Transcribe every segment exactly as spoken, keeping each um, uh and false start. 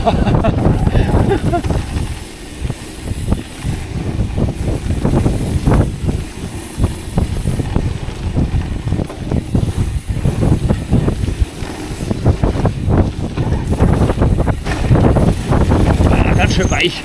Ah, ganz schön weich.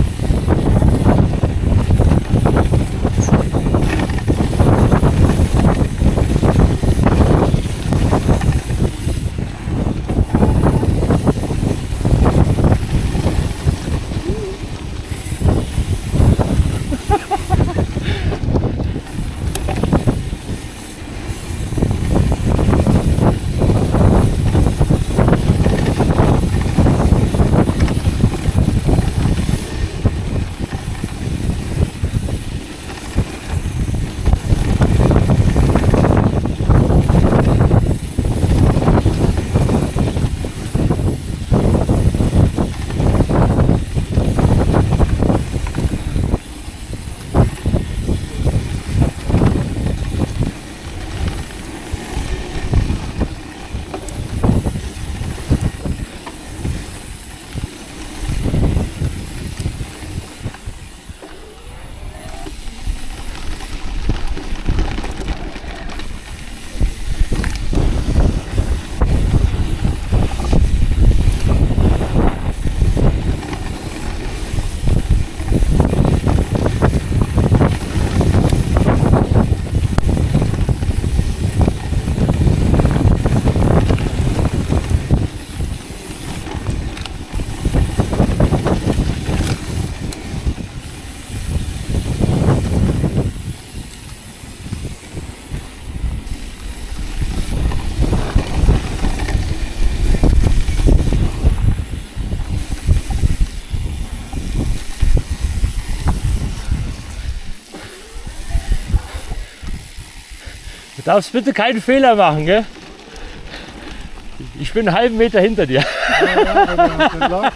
Du darfst bitte keinen Fehler machen, gell? Ich bin einen halben Meter hinter dir. Ja, ja,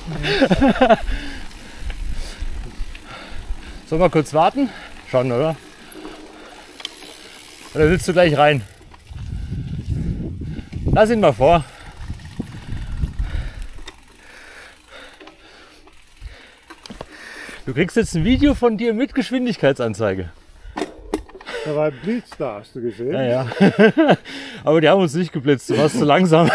Sollen wir kurz warten? Schon, oder? Oder willst du gleich rein? Lass ihn mal vor. Du kriegst jetzt ein Video von dir mit Geschwindigkeitsanzeige. Da war ein Blitz da, hast du gesehen? Ja, ja. Aber die haben uns nicht geblitzt, du warst zu langsam.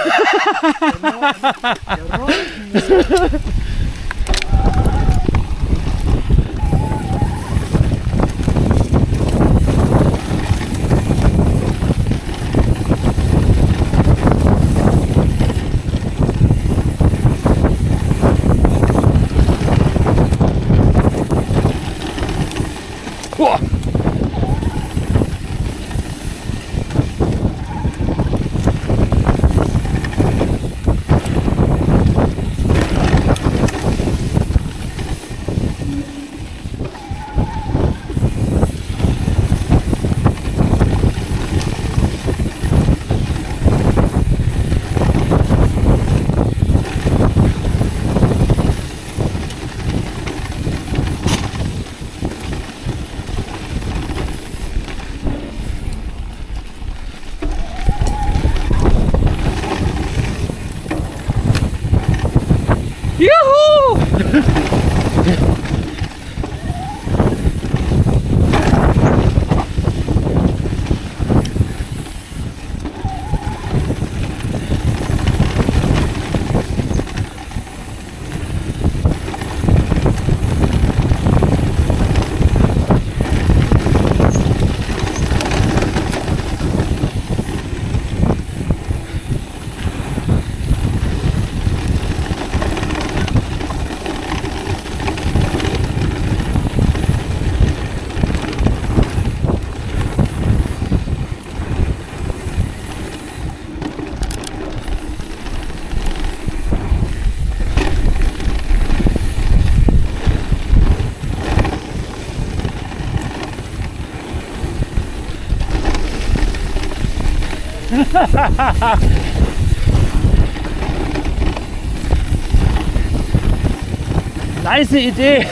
Boah. Juhu! Nice Idee.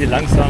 die langsam.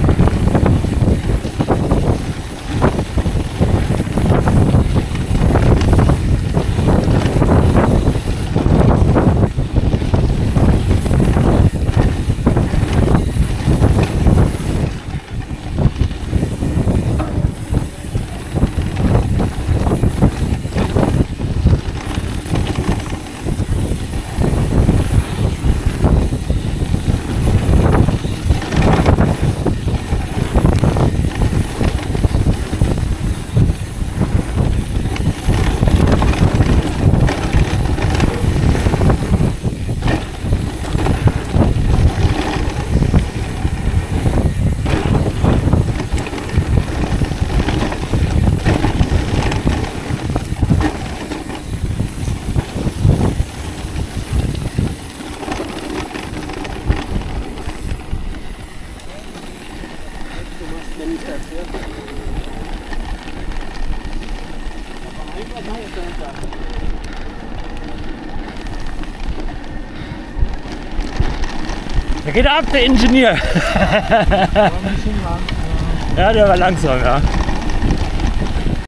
Da geht ab, der Ingenieur. Ja, der war langsam, ja.